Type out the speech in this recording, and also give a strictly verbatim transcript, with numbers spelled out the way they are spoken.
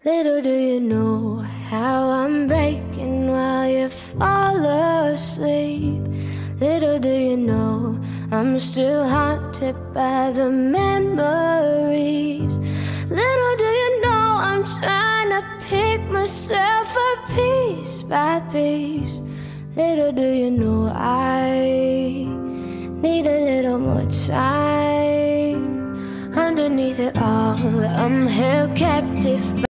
Little do you know how I'm breaking while you fall asleep. Little do you know I'm still haunted by the memories. Little do you know I'm trying to pick myself up piece by piece. Little do you know I need a little more time. Underneath it all, I'm held captive